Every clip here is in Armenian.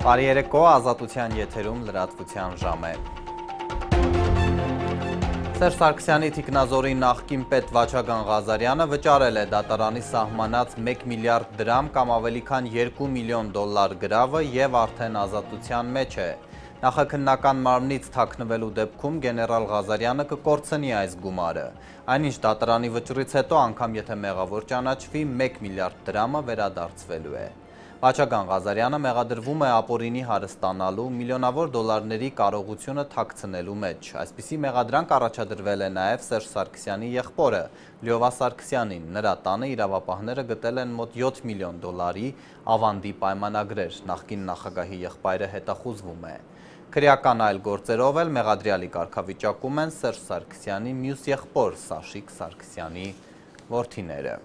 Բարի երեկո, Ազատության եթերում լրատվության ժամ է։ Սերժ Սարգսյանի թիկնազորի նախկին պետ Վաչագան Ղազարյանը վճարել է դատարանի սահմանած 1 միլիարդ դրամ կամ ավելի քան 2 միլիոն դոլար գրավը և արդեն ազատության մեջ է։ Նախաքննական մարմնից թաքնվելու դեպքում գեներալ Ղազարյանը կկորցնի այս գումարը։ Այնինչ դատարանի վճռից հետո անգամ եթե մեղավոր ճանաչվի 1 միլիարդ դրամը վերադարձվելու է։ Վաչագան Ղազարյանը մեղադրվում է ապօրինի հարստանալու, միլիոնավոր դոլարների կարողությունը թաքցնելու մեջ։ Այսպիսի մեղադրանք առաջադրվել է նաև Սերժ Սարգսյանի եղբորը Լյովա Սարգսյանին։ Նրա տանը իրավապահները գտել են մոտ 7 միլիոն դոլարի ավանդի պայմանագրեր։ Նախկին նախագահի եղբայրը հետախուզվում է։ Քրեական այլ գործերով էլ մեղադրյալի կարգավիճակում են Սերժ Սարգսյանի մյուս եղբոր Սաշիկ Սարգսյանի որդիները։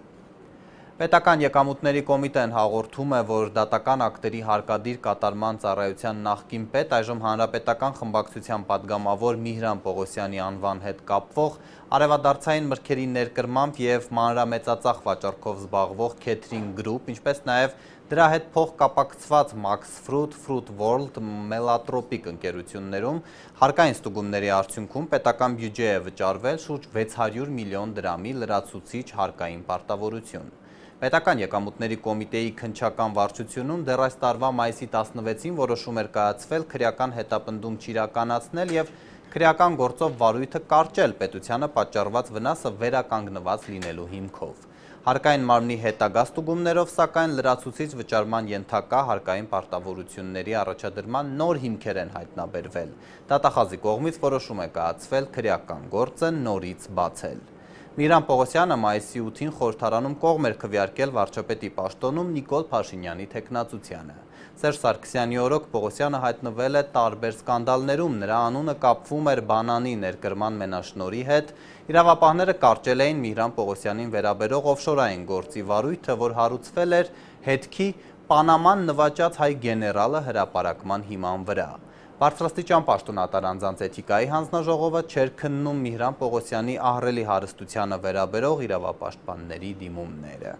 Պետական եկամուտների կոմիտեն հաղորդում է, որ դատական ակտերի հարկադիր կատարման ծառայության նախկին պետ, այժմ հանրապետական խմբակցության падգամավոր Միհրան Պողոսյանի անվան հետ կապվող արևադարձային մրգերի ներկրմամբ և մանրամեծածախ վաճառքով զբաղվող Catering Group, ինչպես նաև դրա հետ փոխկապակցված Max Fruit, Fruit World, Melatropic ընկերություններում հարկային ստուգումների արդյունքում պետական բյուջե է վճարվել շուրջ 600 միլիոն դրամի լրացուցիչ հարկային պարտավորություն։ Պետական եկամուտների կոմիտեի քննչական վարչությունում դեռ այս տարվա մայիսի 16-ին որոշում էր կայացվել քրեական հետապնդում չիրականացնել և քրեական գործով վարույթը կարճել պետությանը պատճառված վնասը վերականգնված լինելու հիմքով։ Հարկային մարմնի հետագա ստուգումներով, սակայն լրացուցիչ վճարման ենթակա հարկային պարտավորությունների առաջադրման նոր հիմքեր են հայտնաբերվել։ Դատախազի կողմից որոշում է կայացվել քրեական գործը նորից բացել։ Միհրան Պողոսյանը մայիսի 8-ին խորհրդարանում կողմ էր քվեարկել վարչապետի պաշտոնում Նիկոլ Փաշինյանի թեկնածությանը։ Սերժ Սարգսյանի օրոք Պողոսյանը հայտնվել է տարբեր սկանդալներում, նրա անունը կապվում էր բանանի ներկրման մենաշնորհի հետ, իրավապահները կարճել էին Միհրան Պողոսյանին վերաբերող օֆշորային գործի վարույթը, որ հարուցվել էր հետքի Պանաման նվաճած հայ գեներալը հրապարակման հիման վրա։ Բարձրաստիճան պաշտոնատար անձանց էթիկայի հանձնաժողովը չէր քննում Միհրան Պողոսյանի ահռելի հարստությանը վերաբերող իրավապաշտպանների դիմումները։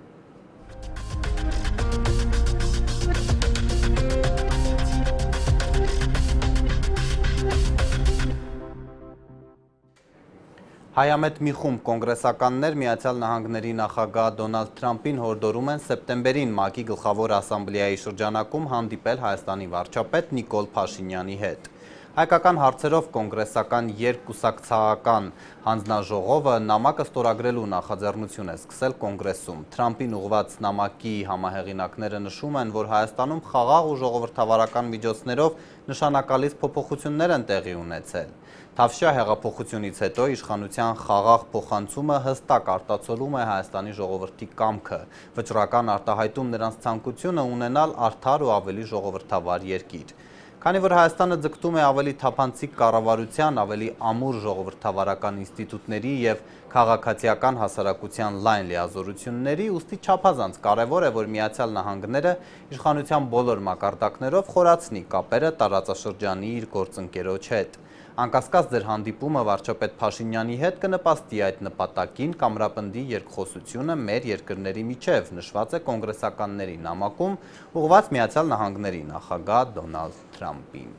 Հայամետ մի խումբ կոնգրեսականներ Միացյալ Նահանգների նախագահ Դոնալդ Թրամփին հորդորում են սեպտեմբերին ՄԱԿ-ի գլխավոր ասամբլեայի շրջանակում հանդիպել Հայաստանի վարչապետ Նիկոլ Փաշինյանի հետ։ Հայկական հարցերով կոնգրեսական երկկուսակցական հանձնաժողովը նամակը ստորագրելու նախաձեռնություն է սկսել կոնգրեսում։ Թրամփին ուղղված նամակի համահեղինակները նշում են, որ Հայաստանում խաղաղ ու ժողովրդավարական միջոցներով նշանակալից փոփոխություններ են տեղի ունեցել։ Թավշյա հեղափոխությունից հետո իշխանության խաղաղ փոխանցումը հստակ արտացոլում է Հայաստանի ժողովրդի կամքը, վճռական արտահայտում նրանց ցանկությունը ունենալ արդար ու ավելի ժողովրդավար երկիր։ Քանի որ Հայաստանը ձգտում է ավելի թափանցիկ կառավարության, ավելի ամուր ժողովրդավարական ինստիտուտների և քաղաքացիական հասարակության լայն լիազորությունների, ուստի չափազանց կարևոր է, որ Միացյալ Նահանգները իշխանության բոլոր մակարդակներով խորացնի կապերը տարածաշրջանի իր գործընկերոջ հետ։ Անկասկած ձեր հանդիպումը վարչապետ Փաշինյանի հետ կնպաստի այդ նպատակին, կամրապնդի երկխոսությունը մեր երկրների միջև, նշված է կոնգրեսականների նամակում, ուղղված Միացյալ Նահանգների նախագահ Դոնալդ Թրամփին։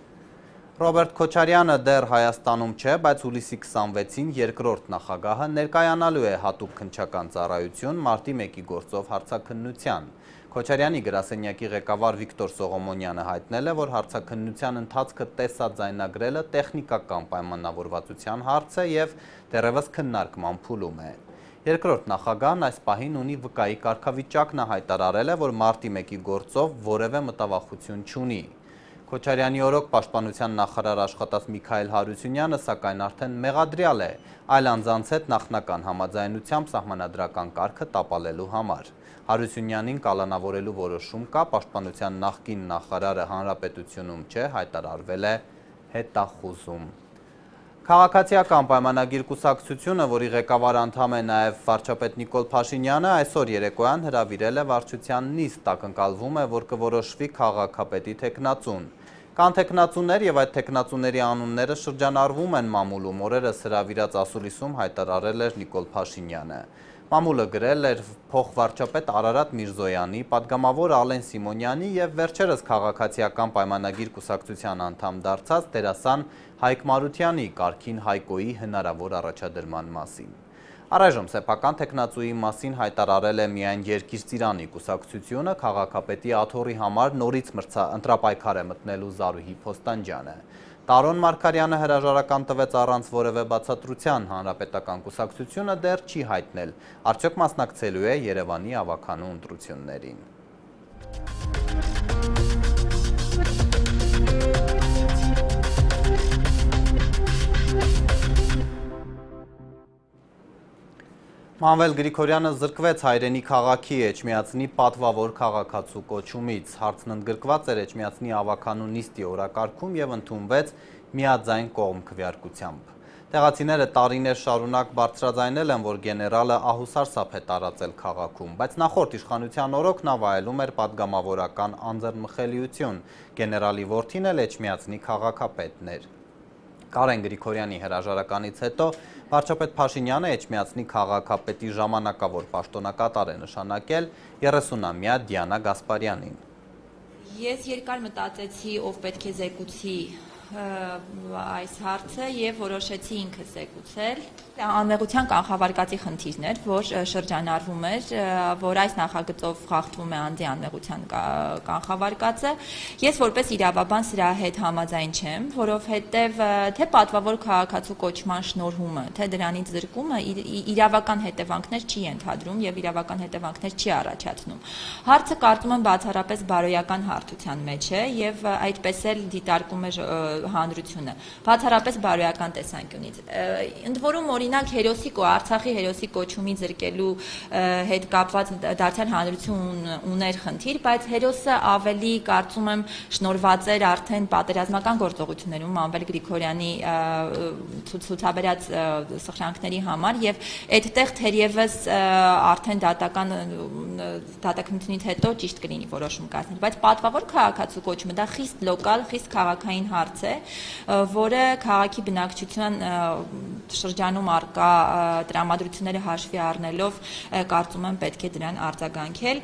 Ռոբերտ Քոչարյանը դեռ Հայաստանում չէ, բայց հուլիսի 26-ին երկրորդ նախագահը ներկայանալու է հատուկ քննչական ծառայություն մարտի 1-ի գործով հարցաքննության։ Քոչարյանի գրասենյակի ղեկավար Վիկտոր Սողոմոնյանը հայտնել է, որ հարցաքննության ընթացքը տեսաձայնագրելը տեխնիկական պայմանավորվածության հարց է և դեռևս քննարկման փուլում է։ Երկրորդ նախագահն այս պահին ունի վկայի կարգավիճակն հայտարարել է, որ մարտի 1-ի գործով որևէ մտավախություն չունի։ Քոչարյանի օրոք պաշտպանության նախարար աշխատած Միքայել Հարությունյանը սակայն արդեն մեղադրյալ է, այլ անձանց հետ նախնական համաձայնությամբ սահմանադրական կարգը տապալելու համար։ Հարությունյանին կալանավորելու որոշում կա, պաշտպանության նախկին նախարարը հանրապետությունում չէ, հայտարարվել է հետախուզում։ Քաղաքացիական պայմանագիր կուսակցությունը, որի ղեկավար անդամ է նաև վարչապետ Նիկոլ Փաշինյանը, այսօր երեկոյան հրավիրել է վարչության նիստ, ակնկալվում է, որ կորոշվի քաղաքապետի թեկնածուն։ Կան թեկնածուներ և այդ թեկնածուների անունները շրջանառվում են մամուլում, օրերս հրավիրած ասուլիսում հայտարարել էր Նիկոլ Փաշինյանը։ Մամուլը գրել էր փոխվարչապետ Արարատ Միրզոյանի, պատգամավոր Ալեն Սիմոնյանի և վերջերս քաղաքացիական պայմանագիր կուսակցության անդամ դարձած դերասան Հայկ Մարությանի կարգին Հայկոյի հնարավոր առաջադրման մասին։ Առայժմ սեփական թեկնածուի մասին հայտարարել է միայն Երկիր-Ծիրանի կուսակցությունը, քաղաքապետի աթոռի համար նորից ընտրապայքար է մտնելու Զարուհի Փոստանջյանը։ Տարոն Մարգարյանը հրաժարական տվեց առանց որևէ բացատրության, հանրապետական կուսակցությունը դեռ չի հայտնել, արդյոք մասնակցելու է Երևանի ավականու ընտրություններին։ Մանվել Գրիգորյանը զրկվեց հայրենի քաղաքի Էջմիածնի պատվավոր քաղաքացու կոչումից, հարցն ընդգրկված էր Էջմիածնի ավականու նիստի օրակարգում և ընդունվեց միաձայն կողմ քվեարկությամբ։ Տեղացիները տարիներ շարունակ բարձրաձայնել են, որ գեներալը ահուսարսափ է տարածել քաղաքում, բայց նախորդ իշխանության օրոք նա վայելում էր պատգամավորական անձեռնմխելիություն, գեներալի որդին էլ Էջմիածնի քաղաքապետն էր։ Կարեն Գրիգորյանի հրաժարականից հետո վարչապետ Փաշինյանը Էջմիածնի քաղաքապետի ժամանակավոր պաշտոնակատար է նշանակել 30-ամյա Դիանա Գասպարյանին։ Ես երկար մտածեցի, ով պետք է զեկուցի այս հարցը և որոշեցի ինքը զեկուցել։ Անմեղության կանխավարկածի խնդիրն էր, որ շրջանառվում էր, որ այս նախագծով խախտվում է անձի անմեղության կանխավարկածը։ Ես որպես իրավաբան սրա հետ համաձայն չեմ, որովհետև թե պատվավոր քաղաքացու կոչման շնորհումը, թե դրանից զրկումը իրավական հետևանքներ չի ենթադրում և իրավական հետևանքներ չի առաջացնում։ Հարցը կարծում եմ բացառապես բարոյական հարթության մեջ է և այդպես էլ դիտարկում է հանրությունը, բացառապես բարոյական տեսանկյունից։ Ընդ որում օրինակ Արցախի հերոսի կոչումի զրկելու հետ կապված դարձյալ հանրություն ուներ խնդիր, բայց հերոսը ավելի կարծում եմ շնորհված էր արդեն պատերազմական գործողություններում Մանվել Գրիգորյանի ցուցաբերած սխրանքների համար և այդտեղ թերևս արդեն դատաքննությունից հետո ճիշտ կլինի որոշում կայացնել, բայց պատվավոր քաղաքացու կոչումը դա խիստ լոկալ, խիստ քաղաքային հարց է, որը քաղաքի բնակչության շրջանում առկա տրամադրությունները հաշվի առնելով կարծում եմ պետք է դրան արձագանքել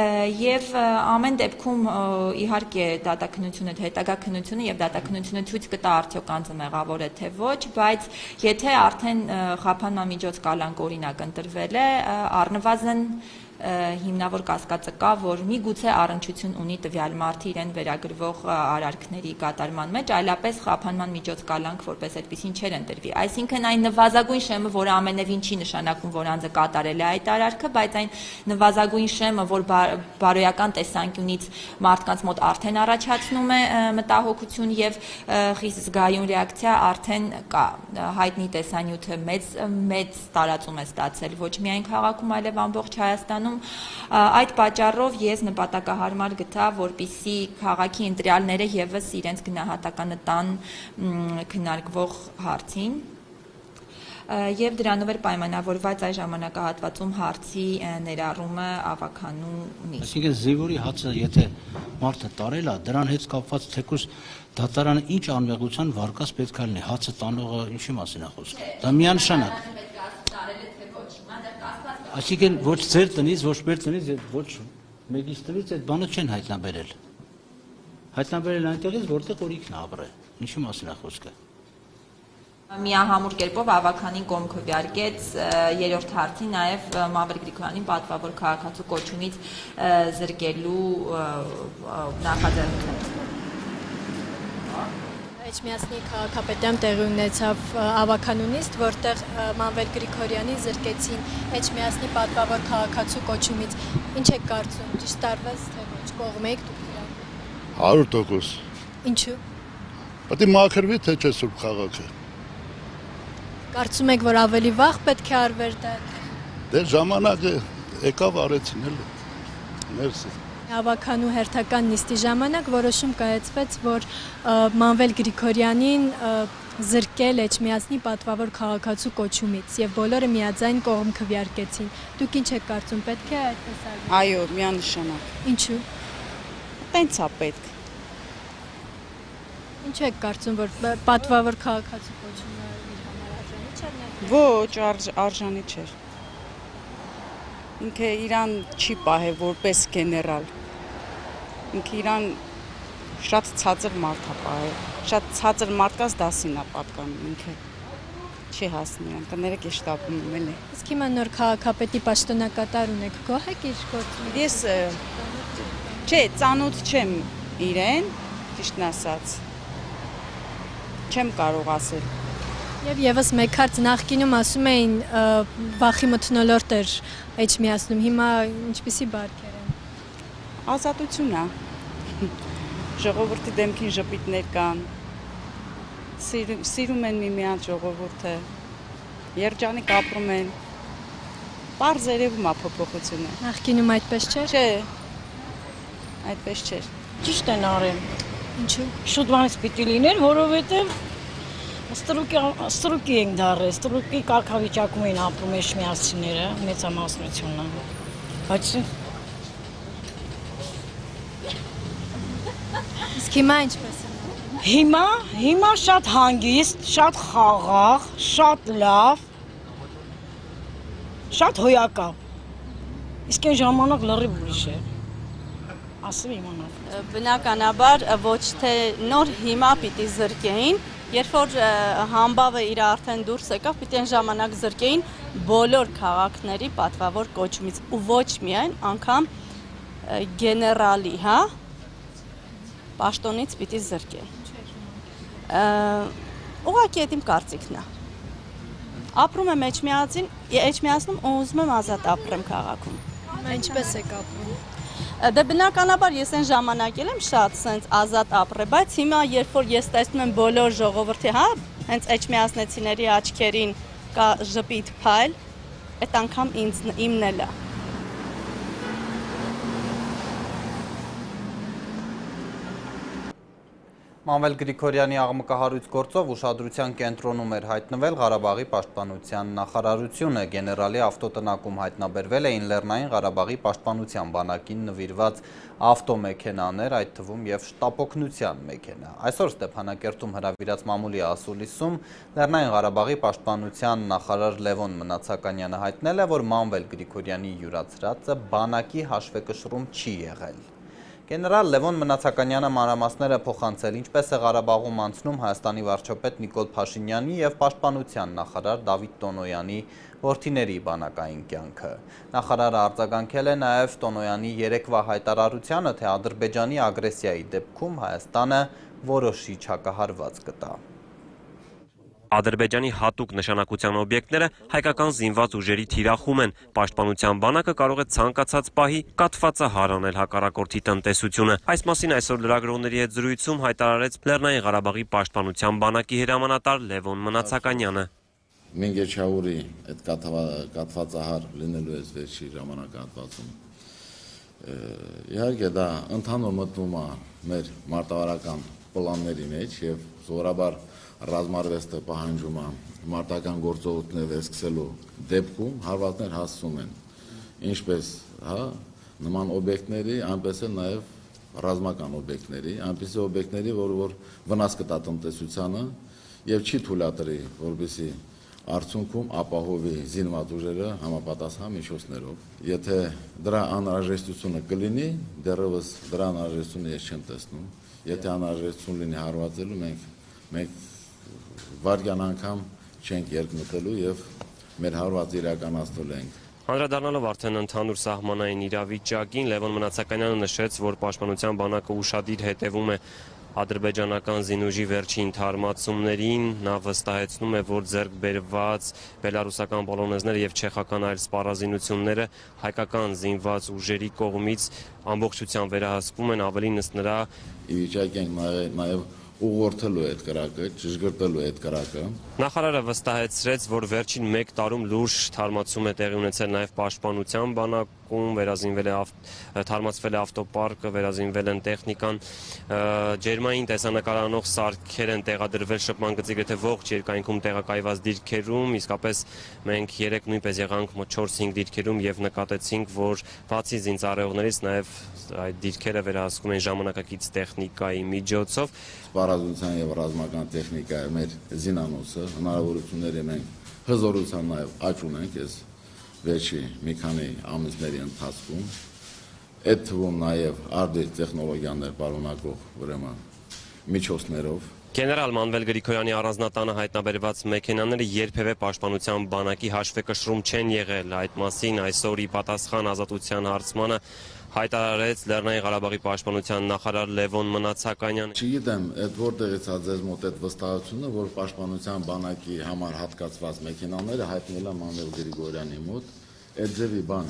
և ամեն դեպքում իհարկե դատաքննությունը, հետագա քննությունը և դատաքննությունը ցույց կտա արդյոք անձը մեղավոր է թե ոչ, բայց եթե արդեն խափանման միջոց կալանք օրինակ ընտրվել է, առնվազն հիմնավոր կասկածը կա, որ միգուցե առնչություն ունի տվյալ մարդը իրեն վերագրվող արարքների կատարման մեջ, այլապես խափանման միջոց կալանք որպես այդպեսին չէր ընտրվի։ Այսինքն այն նվազագույն շեմը, որը ամենևին չի նշանակում, որ անձը կատարել է այդ արարքը, բայց այն նվազագույն շեմը, որ բարոյական տեսանկյունից մարդկանց մոտ արդեն առաջացնում է մտահոգություն և խիստ զգայուն ռեակցիա արդեն կա։ Հայտնի տեսանյութը մեծ տարածում է ստացել ոչ միայն քաղաքում, այլև ամբողջ Հայաստանում։ Այդ պատճառով ես նպատակահարմար գտա, որպեսզի քաղաքի ընտրյալները ևս իրենց գնահատականը տան քննարկվող հարցին և դրանով էր պայմանավորված այս ժամանակահատվածում հարցի ներառումը ավականու նիստ։ Այսինքն զինվորի հացը, եթե մարդը տարել է, դրան հետ կապված թեկուզ դատարանը ինչ անմեղության վարկած պետք է լինի, հացը տանողը ինչի մասին է խոսքը։ Դա միանշանակ։ Այսինքն ոչ ձեր տնից, ոչ մեր տնից, ոչ մեկից տնից այդ բանը չեն հայտնաբերել։ Հայտնաբերել այնտեղից, որտեղ օրիքն է ապրել։ Ինչի մասին է խոսքը։ Միահամուռ կերպով ավականին կողմ քվեարկեց երրորդ հարցի նաև Մանվել Գրիգորյանին պատվավոր քաղաքացու կոչումից զրկելու նախաձեռնությունը։ Էջմիածնի քաղաքապետարան տեղի ունեցավ ավականու նիստ, որտեղ Մանվել Գրիգորյանին զրկեցին Էջմիածնի պատվավոր քաղաքացու կոչումից։ Ինչ եք կարծում, ճիշտ տարվեց թե ոչ, կողմ եք դուք դրան։ 100%։ Ինչու։ Պետք է մաքրվի թե չէ սուրբ քաղաքը։ Կարծում եք, որ ավելի վաղ պետք է արվեր դա։ Դե ժամանակը եկավ արեցին էլ։ Մերսի։ Ավականու հերթական նիստի ժամանակ որոշում կայացվեց, որ Մանվել Գրիգորյանին զրկել Էջմիածնի պատվավոր քաղաքացու կոչումից և բոլորը միաձայն կողմ քվեարկեցին։ Դուք ինչ եք կարծում, պետք է այդպես արվի։ Այո, միանշանակ։ Ինչու։ Տենց է պետք։ Ինչու եք կարծում, որ պատվավոր քաղաքացու կոչումը իր համար արժանի չէր։ Ոչ, արժանի չէր։ ինքը իրան չի պահել որպես գեներալ։ Ինքը իրան շատ ցածր մարդ է պահել։ Շատ ցածր մարդկանց դասին է պատկանում ինքը։ Չի հասնի, կներեք է շտապում եմ էլի։ Իսկ հիմա նոր քաղաքապետի պաշտոնակատար ունեք, գոհ եք իր գործից։ Ես չէ, ծանոթ չեմ իրեն, ճիշտն ասած։ Չեմ կարող ասել։ Եվ եւս մեկ հարց նախկինում ասում էին վախի մթնոլորտ էր Էջմիածնում, հիմա ինչպիսի բարքեր են։ Ազատություն է։ Ժողովրդի դեմքին ժպիտներ կան։ Սիրում են միմյանց ժողովուրդը։ Երջանիկ ապրում են։ Պարզ երևում է փոփոխությունը։ Նախկինում այդպես չէր։ Չէ։ Այդպես չէր։ Ճիշտ են արել։ Ինչու։ Շուտ բանից պիտի լիներ, որովհետև ստրուկի ենք դարել, ստրուկի կարգավիճակում են ապրում էջմիածնիները, մեծամասնությունը։ Բայց Իսկ հիմա ինչպես է։ հիմա շատ հանգիստ, շատ խաղաղ, շատ լավ, շատ հոյակապ։ Իսկ այն ժամանակ լրիվ ուրիշ է։ Ասեմ իմանալ։ Բնականաբար ոչ թե նոր հիմա պիտի զրկեին, երբ որ համբավը իր արդեն դուրս եկավ, պիտի այն ժամանակ զրկեին բոլոր քաղաքների պատվավոր կոչումից ու ոչ միայն անգամ գեներալի, հա, պաշտոնից պիտի զրկեն։ Ուղղակի այդ իմ կարծիքն է։ Ապրում եմ Էջմիածնում ու ուզում եմ ազատ ապրեմ քաղաքում։ Ինչպես եք ապրում։ Դե բնականաբար ես այն ժամանակ եմ շատ սենց ազատ ապրել, բայց հիմա երբ որ ես տեսնում եմ բոլոր ժողովրդի, հա, հենց էջմիածնեցիների աչքերին կա ժպիտ փայլ, այդ անգամ իմն էլ է։ Մանվել Գրիգորյանի աղմկահարույց գործով ուշադրության կենտրոնում էր հայտնվել Ղարաբաղի պաշտպանության նախարարությունը, գեներալի ավտոտնակում հայտնաբերվել էին Լեռնային Ղարաբաղի պաշտպանության բանակին նվիրված ավտոմեքենաներ, այդ թվում և շտապօգնության մեքենա։ Այսօր Ստեփանակերտում հրավիրած մամուլի ասուլիսում Լեռնային Ղարաբաղի պաշտպանության նախարար Լևոն Մնացականյանը հայտնել է, որ Մանվել Գրիգորյանի յուրացրածը բանակի հաշվեկշռում չի եղել։ Գեներալ Լևոն Մնացականյանը մանրամասները փոխանցել, ինչպես է Ղարաբաղում անցնում Հայաստանի վարչապետ Նիկոլ Փաշինյանի և պաշտպանության նախարար Դավիթ Տոնոյանի որդիների բանակային կյանքը։ Նախարարը արձագանքել է նաև Տոնոյանի երեկվա հայտարարությանը, թե Ադրբեջանի ագրեսիայի դեպքում Հայաստանը որոշիչ հակահարված կտա։ Ադրբեջանի հատուկ նշանակության օբյեկտները հայկական զինված ուժերի թիրախում են, պաշտպանության բանակը կարող է ցանկացած պահի կաթվածահար անել հակառակորդի տնտեսությունը։ Այս մասին այսօր լրագրողների հետ զրույցում հայտարարեց Լեռնային Ղարաբաղի պաշտպանության բանակի հրամանատար Լևոն Մնացականյանը։ Մինգեչաուրի այդ կաթվածահար լինելու է վերջի ժամանակահատվածում։ Իհարկե դա ընդհանուր մտնում է մեր մարտավարական պլանների մեջ եւ զորաբար ռազմարվեստը պահանջում է մարտական գործողություններ վերսկսելու դեպքում հարվածներ հասցում են ինչպես նման օբյեկտների, այնպես էլ նաև ռազմական օբյեկտների, այնպիսի օբյեկտների, որ վնաս կտա տնտեսությանը եւ չի թույլատրի, որպեսզի արդյունքում ապահովի զինված ուժերը համապատասխան միջոցներով։ Եթե դրա անհրաժեշտությունը կլինի, դեռևս դրա անհրաժեշտությունը ես չեմ տեսնում։ Եթե անհրաժեշտություն լինի հարվածելու, մենք վարգյան անգամ չենք երկմտելու եւ մեր հարվածը իրականացնելու ենք։ Անդրադառնալով արդեն ընդհանուր սահմանային իրավիճակին, Լևոն Մնացականյանը նշեց, որ պաշտպանության բանակը ուշադիր հետևում է ադրբեջանական զինուժի վերջին թարմացումներին, նա վստահեցնում է, որ ձեռք բերված բելարուսական պոլոնեզները եւ չեխական այլ սպառազինությունները հայկական զինված ուժերի կողմից ամբողջությամբ վերահսկվում են, ավելին ըստ նրա ի վիճակի ենք նաեւ ուղղորդելու այդ կրակը, ճշգրտելու այդ կրակը։ Նախարարը վստահեցրեց, որ վերջին 1 տարում լուրջ թարմացում է տեղի ունեցել նաև պաշտպանության բանակում, թարմացվել է ավտոպարկը, վերազինվել են տեխնիկան, ջերմային տեսանկարահանող սարքեր են տեղադրվել շփման գծի գրեթե ողջ երկայնքում տեղակայված դիրքերում, իսկապես մենք երեք նույնպես եղանք 4-5 դիրքերում եւ նկատեցինք, որ բացի զինծառայողներից նաև այդ դիրքերը վերահսկում են ժամանակակից տեխնիկայի միջոցով։ Սպառազինության եւ ռազմական տեխնիկայի մեր զինանոցը հնարավորությունների մենք հզորության նաեւ աճ ունենք, ես վերջի մի քանի ամիսների ընթացքում, այդ թվում նաև արդի տեխնոլոգիաներ պարունակող ուրեմն միջոցներով Գեներալ Մանվել Գրիգորյանի առանձնատանը հայտնաբերված մեքենաները երբևէ պաշտպանության բանակի հաշվեկշռում չեն եղել։ Այդ մասին այսօր ի պատասխան Ազատության հարցմանը հայտարարեց Լեռնային Ղարաբաղի պաշտպանության նախարար Լևոն Մնացականյանը։ Չգիտեմ, այդ որտեղից է ձեզ մոտ այդ վստահությունը, որ պաշտպանության բանակի համար հատկացված մեքենաները հայտնել են Մանվել Գրիգորյանի մոտ։ Այդ ձևի բան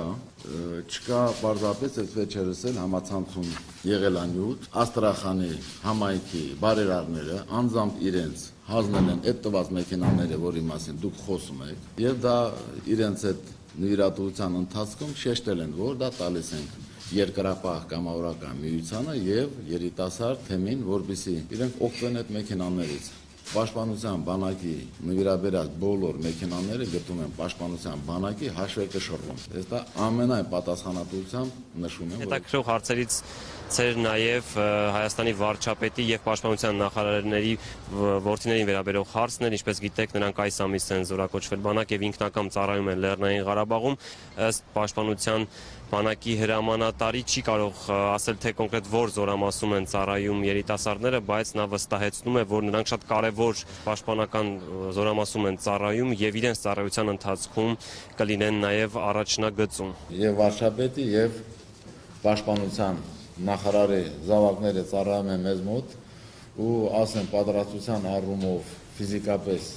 չկա, պարզապես այդ վերջերս էլ համացանցում եղել անյութ, Աստրախանի համայնքի բարերարները անձամբ իրենց հանձնել են այդ տված մեքենաները, որի մասին դուք խոսում եք, եւ դա իրենց այդ նվիրատվության ընթացքում շեշտել են, որ դա տալիս են Երկրապահ կամավորական միությանը եւ երիտասարդ թեմին, որպեսզի իրենք օգտվեն այդ մեքենաներից։ Պաշտպանության բանակի նվիրաբերած բոլոր մեքենաները գտնում են պաշտպանության բանակի հաշվեկշռում։ Ես դա ամենայն պատասխանատվությամբ նշում եմ։ Հետաքրքրող հարցերից ծեր նաև Հայաստանի վարչապետի եւ պաշտպանության նախարարների որդիներին վերաբերող հարցներ, ինչպես գիտեք, նրանք այս ամիս են զորակոչվել բանակ եւ ինքնակամ ծառայում են Լեռնային Ղարաբաղում, ըստ պաշտպանության բանակի հրամանատարի չի կարող ասել, թե կոնկրետ որ զորամասում են ծառայում երիտասարդները, բայց նա վստահեցնում է, որ նրանք շատ կարևոր պաշտպանական զորամասում են ծառայում եւ իրենց ծառայության ընթացքում կլինեն նաեւ առաջնագծում։ Եվ վարչապետի եւ պաշտպանության նախարարի զավակները ծառայում են մեզ մոտ ու ասեն պատրաստության առումով ֆիզիկապես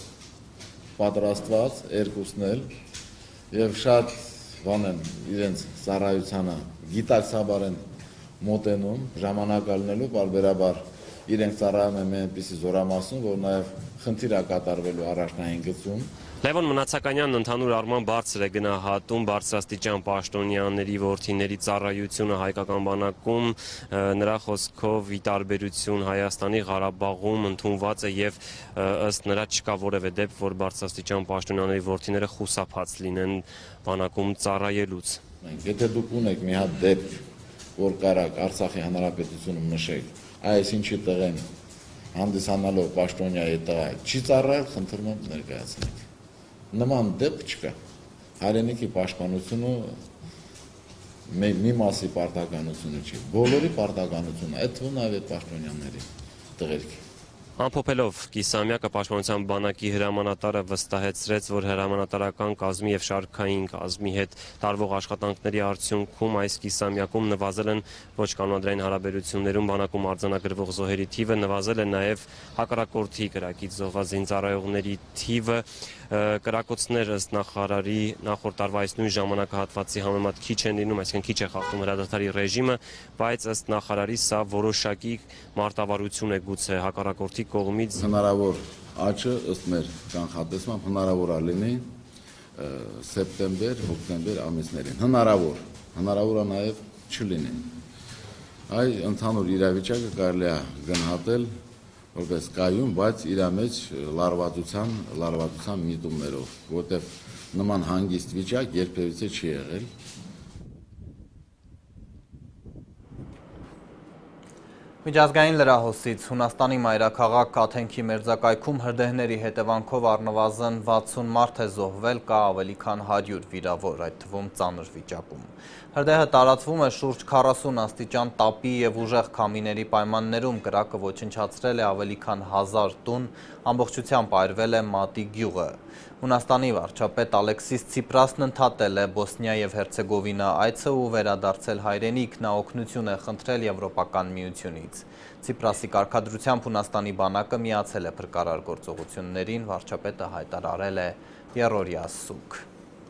պատրաստված երկուսն էլ եւ շատ բան են իրենց ծառայությանը գիտակցաբար են մոտենում, ժամանակ ալնելու բարբերաբար իրենք ծառայում են այնպիսի զորամասում, որ նաև խնդիր է կատարվելու առաջնային գծում։ Լևոն Մնացականյանն ընդհանուր առմամբ բարձր է գնահատում բարձրաստիճան պաշտոնյաների որդիների ծառայությունը հայկական բանակում, նրա խոսքով ի տարբերություն Հայաստանի Ղարաբաղում ընդունված է եւ ըստ նրա չկա որևէ դեպք, որ բարձրաստիճան պաշտոնյաների որդիները խուսափած լինեն բանակում ծառայելուց։ Եթե դուք ունեք մի հատ դեպք, որ կարաք Արցախի հանրապետությունում նշեք, այս ինչի տղեն հանդիսանալով պաշտոնյայի տղա չի ծառայել, խնդրում եմ ներկայացնեք։ Նման դեպք չկա։ Հայրենիքի պաշտպանությունը մի մասի պարտականությունը չի, բոլորի պարտականությունը, այդ թվում նաև այդ պաշտոնյաների տղերքի։ Ամփոփելով կիսամյակը պաշտպանության բանակի հրամանատարը վստահեցրեց, որ հրամանատարական կազմի եւ շարքային կազմի հետ տարվող աշխատանքների արդյունքում այս կիսամյակում նվազել են ոչ կանոնադրային հարաբերություններում բանակում արձանագրվող զոհերի թիվը, նվազել է նաեւ հակառակորդի կրակից զոհված զինծառայողների թիվը, կրակոցներ ըստ նախարարի նախորդ տարվա այս նույն ժամանակահատվածի համեմատ քիչ են լինում, այսինքն քիչ է խախտում հրադադարի ռեժիմը, բայց ըստ նախարարի սա որոշակի մարտավարություն է գուցե հակառակորդի կողմից հնարավոր աճը ըստ մեր կանխատեսման հնարավոր է լինի սեպտեմբեր, հոկտեմբեր ամիսներին։ Հնարավոր է նաև չլինի։ Այ ընդհանուր իրավիճակը կարելի է գնահատել որպես կայուն, բայց իր մեջ լարվածության միտումներով, որտեղ նման հանգիստ վիճակ երբևիցե չի եղել։ Միջազգային լրահոսից Հունաստանի մայրաքաղաք Աթենքի մերձակայքում հրդեհների հետևանքով առնվազն 60 մարդ է զոհվել, կա ավելի քան 100 վիրավոր, այդ թվում ծանր վիճակում։ Հրդեհը տարածվում է շուրջ 40 աստիճան տապի և ուժեղ քամիների պայմաններում, կրակը ոչնչացրել է ավելի քան 1000 տուն, ամբողջությամբ այրվել է Մատի գյուղը։ Հունաստանի վարչապետ Ալեքսիս Ցիպրասն ընդհատել է Բոսնիա և Հերցեգովինա այցը ու վերադարձել հայրենիք, նա օգնություն է խնդրել Եվրոպական միությունից։ Ցիպրասի կարգադրությամբ Հունաստանի բանակը միացել է փրկարար գործողություններին, վարչապետը հայտարարել է եռօրյա սուգ։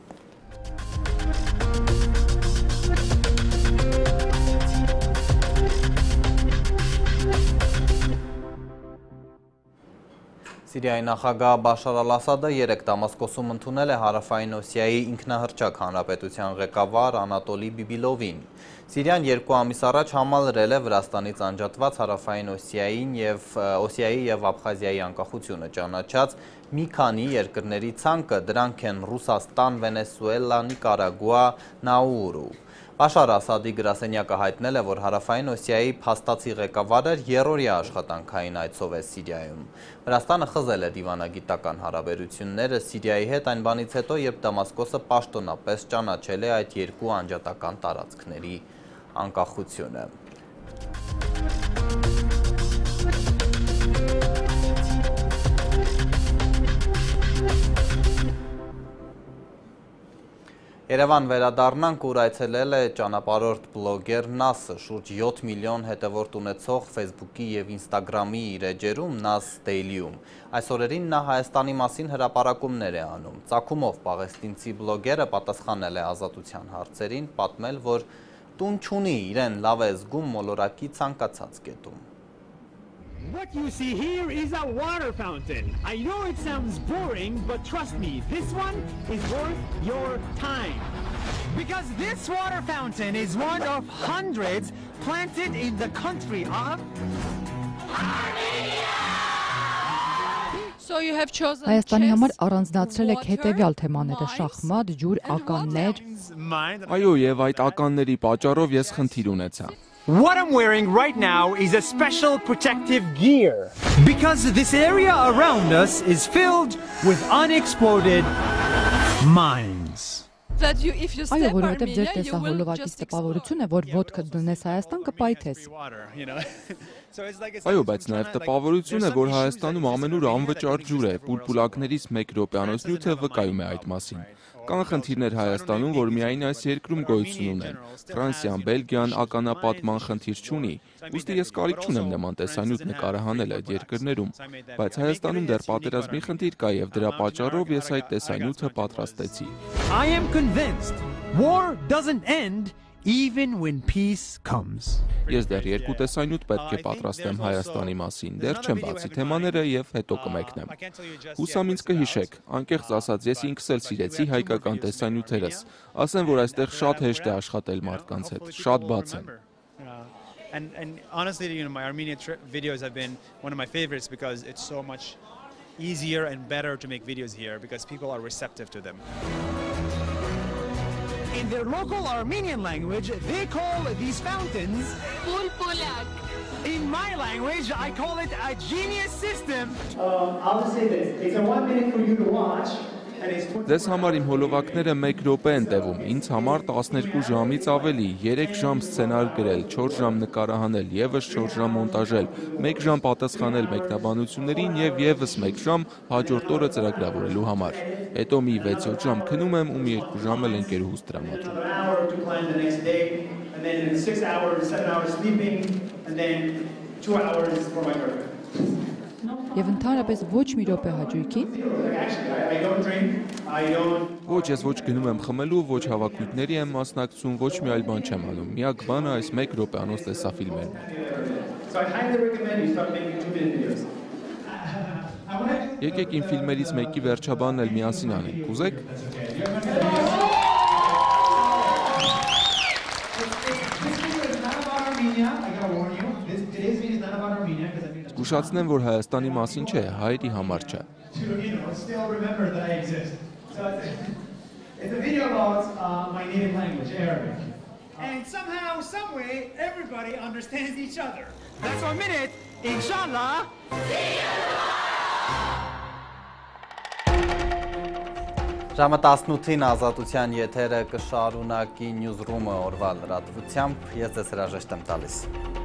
Սիրիայի նախագահ Բաշար Ալ-Ասադը երեկ Դամասկոսում ընդունել է Հարավային Օսիայի ինքնահռչակ հանրապետության ղեկավար Անատոլի Բիբիլովին։ Սիրիան 2 ամիս առաջ համալրել է Վրաստանից անջատված Հարավային Օսիայի և Աբխազիայի անկախությունը ճանաչած մի քանի երկրների ցանկը, դրանք են Ռուսաստան, Վենեսուելա, Նիկարագուա, Նաուրու։ Բաշար Ասադի գրասենյակը հայտնել է, որ Հարավային Օսիայի փաստացի ղեկավարը երրորդյա աշխատանքային այցով է Սիրիայում։ Վրաստանը խզել է դիվանագիտական հարաբերությունները Սիրիայի հետ այն բանից հետո, երբ Դամասկոսը պաշտոնապես ճանաչել է այդ երկու անջատական տարածքների անկախությունը։ Երևան վերադառնանք, ուր այցելել է ճանապարհորդ բլոգեր Նասը, շուրջ 7 միլիոն հետևորդ ունեցող Facebook-ի և Instagram-ի իր էջերում Nas Daily-ում։ Այս օրերին նա Հայաստանի մասին հրապարակումներ է անում։ Ծագումով պաղեստինցի բլոգերը պատասխանել է Ազատության հարցերին, պատմել, որ տուն չունի, իրեն լավ է զգում մոլորակի ցանկացած կետում։ What you see here is a water fountain. I know it sounds boring, but trust me, this one is worth your time. Because this water fountain is one of hundreds planted in the country of Armenia! Հայաստանի համար առանձնացրել եք հետևյալ թեմաները՝ շախմատ, ջուր, ականներ։ Այո, եւ այդ ականների պատճառով ես խնդիր ունեցա։ What I'm wearing right now is a special protective gear because this area around us is filled with unexploded mines. Այո, որովհետև ձեր տեսահոլովակից տպավորություն է, որ ոտքը դնես Հայաստան կպայթես։ Այո, բայց նաև տպավորություն է, որ Հայաստանում ամենուր անվճար ջուր է, պուլպուլակներից 1 րոպեանոց նյութը վկայում է այդ մասին։ Կան խնդիրներ Հայաստանում, որ միայն այս երկրում գոյություն ունեն։ Ֆրանսիան, Բելգիան ականապատման խնդիր չունի, ուստի ես կարիք չունեմ նման տեսանյութ նկարահանել այդ երկրներում, բայց Հայաստանում դեռ պատերազմի խնդիր կա եւ դրա պատճառով ես այդ տեսանյութը պատրաստեցի։ I am convinced war doesn't end even when peace comes. Ես դեռ 2 տեսանյութ պետք է պատրաստեմ Հայաստանի մասին, դեռ չեմ բացի թեմաները եւ հետո կմեկնեմ։ Հուսամ ինձ կհիշեք, անկեղծ ասած ես ինքս էլ սիրեցի հայկական տեսանյութերս, ասեմ, որ այստեղ շատ հեշտ է աշխատել մարդկանց հետ, շատ բաց են։ And honestly, my Armenia videos have been one of my favorites because it's so much easier and better to make videos here because people are receptive to them. In their local Armenian language, they call these fountains Pulpulak. In my language, I call it a genius system. I'll just say this. It's a 1 minute for you to watch. Ձեզ համար իմ հոլովակները 1 րոպե են տևում, ինձ համար 12 ժամից ավելի, 3 ժամ սցենար գրել, 4 ժամ նկարահանել, եւս 4 ժամ մոնտաժել, 1 ժամ պատասխանել մեկնաբանություններին եւ եւս 1 ժամ հաջորդ օրը ծրագրավորելու համար։ Հետո մի 6-7 ժամ քնում եմ ու մի 2 ժամ էլ ընկերուհուս տրամադրում։ Եվ ընդհանրապես ոչ մի րոպե հաճույքի։ Ոչ, ես ոչ գնում եմ խմելու, ոչ հավաքույթների եմ մասնակցում, ոչ մի այլ բան չեմ անում։ Միակ բանը այս 1 րոպեանոց տեսաֆիլմերն են։ Եկեք իմ ֆիլմերից մեկի վերջաբանն էլ միասին անենք, կուզեք։ Զգուշացնեմ, որ Հայաստանի մասին չէ, հայերի համար չէ։ And somehow, some way, everybody understands each other. That's 1 minute, inshallah. Ժամը 18-ին Ազատության եթերը կշարունակի Newsroom-ը օրվա լրատվությամբ, ես ձեզ հրաժեշտ եմ տալիս։